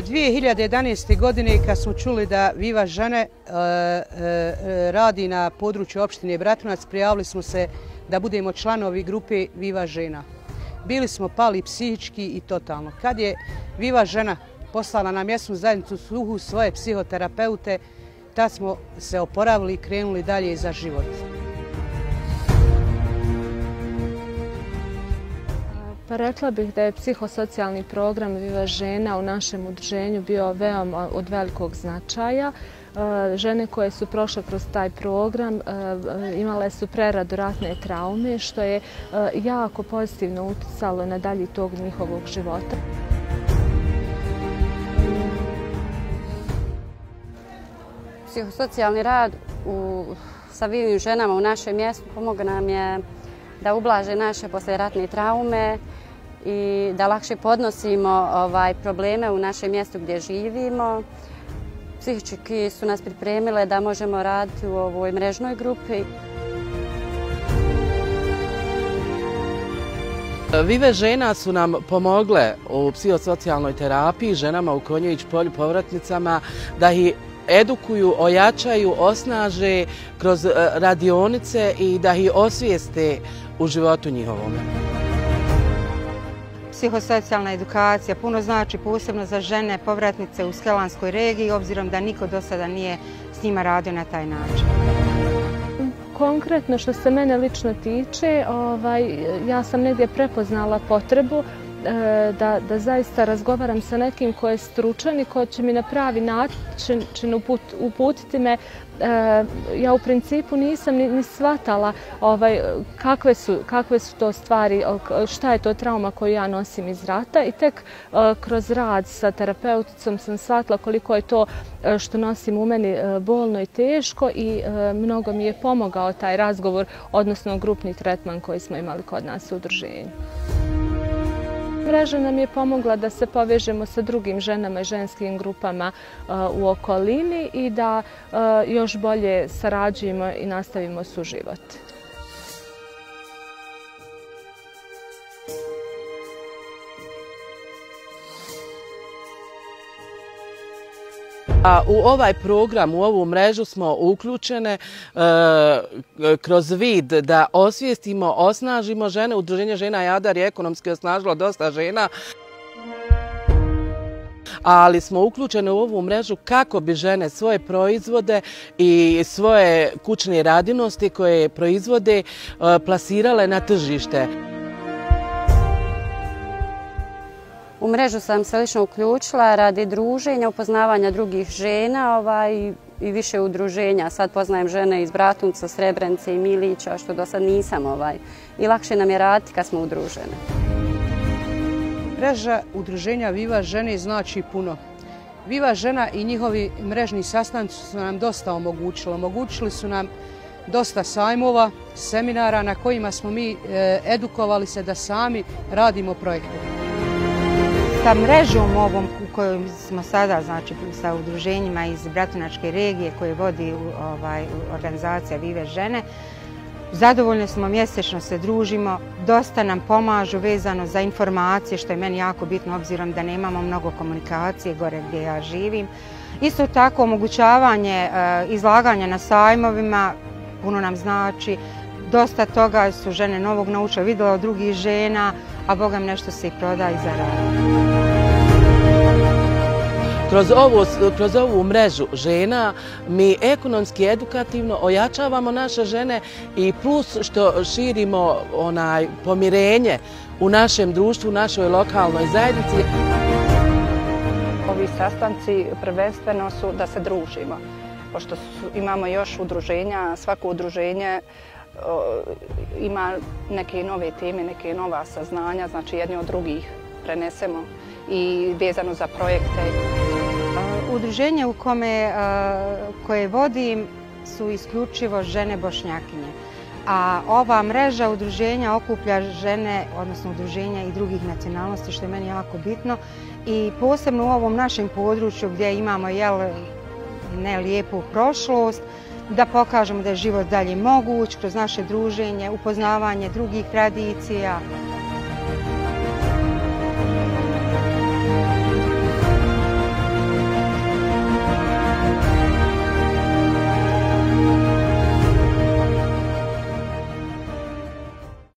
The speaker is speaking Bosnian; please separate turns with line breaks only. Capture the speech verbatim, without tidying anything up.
dvije hiljade jedanaeste. godine kad smo čuli da Viva žene radi na području opštine Bratunac, prijavili smo se da budemo članovi grupe Viva žena. Bili smo pali psihički i totalno. Kad je Viva žena poslala na mjesnu zajednicu Suhu svoje psihoterapeute, tad smo se oporavili i krenuli dalje za život.
Pa rekla bih da je psihosocijalni program Viva žena u našem udruženju bio veoma od velikog značaja. Žene koje su prošle kroz taj program imale su preradu ratne traume, što je jako pozitivno utjecalo na dalji tog njihovog života.
Psihosocijalni rad u, sa Vivim ženama u našem mjestu pomogao nam je da ublaže naše poslijeratne traume i da lakše podnosimo ovaj, probleme u našem mjestu gdje živimo. Psihički su nas pripremile da možemo raditi u ovoj mrežnoj grupi.
Vive žena su nam pomogle u psihosocijalnoj terapiji ženama u Konjović polju povratnicama da ih edukuju, ojačaju, osnaže kroz radionice i da ih osvijeste u životu njihovom.
Psihosocijalna edukacija puno znači posebno za žene povratnice u Skelanskoj regiji, obzirom da niko do sada nije s njima radio na taj način.
Konkretno što se mene lično tiče, ovaj, ja sam negdje prepoznala potrebu Da, da zaista razgovaram sa nekim ko je stručan i ko će mi na pravi način uput, uputiti me. E, ja u principu nisam ni, ni shvatala ovaj, kakve, su, kakve su to stvari, šta je to trauma koju ja nosim iz rata i tek e, kroz rad sa terapeuticom sam shvatila koliko je to e, što nosim u meni e, bolno i teško i e, mnogo mi je pomogao taj razgovor, odnosno grupni tretman koji smo imali kod nas u udruženju. Mreža nam je pomogla da se povežemo sa drugim ženama i ženskim grupama u okolini i da još bolje sarađujemo i nastavimo suživot.
U ovaj program, u ovu mrežu smo uključene e, kroz vid da osvijestimo, osnažimo žene. Udruženje žena Jadar je ekonomski osnažilo dosta žena, ali smo uključene u ovu mrežu kako bi žene svoje proizvode i svoje kućne radinosti koje proizvode e, plasirale na tržište.
U mrežu sam se lično uključila radi druženja, upoznavanja drugih žena ovaj, i više udruženja. Sad poznajem žene iz Bratunca, Srebrenice i Milića, što do sad nisam. Ovaj. I lakše nam je raditi kad smo udružene.
Mreža udruženja Viva žene znači puno. Viva žena i njihovi mrežni sastanci su nam dosta omogućili. Omogućili su nam dosta sajmova, seminara na kojima smo mi edukovali se da sami radimo projekte.
Sa mrežom ovom u kojoj smo sada, znači sa udruženjima iz Bratunačke regije koje vodi ovaj, organizacija Vive žene, zadovoljni smo, mjesečno se družimo, dosta nam pomažu vezano za informacije, što je meni jako bitno obzirom da nemamo mnogo komunikacije gore gdje ja živim. Isto tako omogućavanje izlaganja na sajmovima puno nam znači. Dosta toga su žene novog naučile, vidjela od drugih žena, a bogam nešto se i proda i zaradi.
Kroz ovu, kroz ovu mrežu žena mi ekonomski, edukativno ojačavamo naše žene i plus što širimo onaj pomirenje u našem društvu, u našoj lokalnoj zajednici.
Ovi sastanci prvenstveno su da se družimo, pošto su, imamo još udruženja, svako udruženje ima neke nove teme, neke nova saznanja, znači jedni od drugih prenesemo i vezano za projekte.
Udruženje u kome, koje vodim su isključivo žene Bošnjakinje, a ova mreža udruženja okuplja žene, odnosno udruženja i drugih nacionalnosti, što je meni jako bitno. I posebno u ovom našem području gdje imamo jel, ne lijepu prošlost, da pokažemo da je život dalje moguć kroz naše druženje, upoznavanje drugih tradicija.